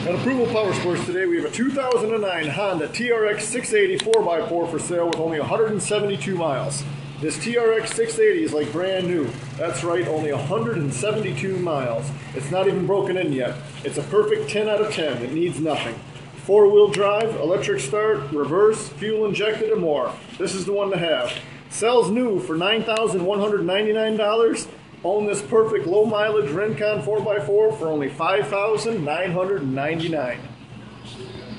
At Approval Power Sports today, we have a 2009 Honda trx680 4x4 for sale with only 172 miles. This trx680 is like brand new. That's right, only 172 miles. It's not even broken in yet. It's a perfect 10 out of 10. It needs nothing. Four-wheel drive, electric start, reverse, fuel injected, and more. This is the one to have. Sells new for $9,199. Own this perfect low-mileage Rincon 4x4 for only $5,999.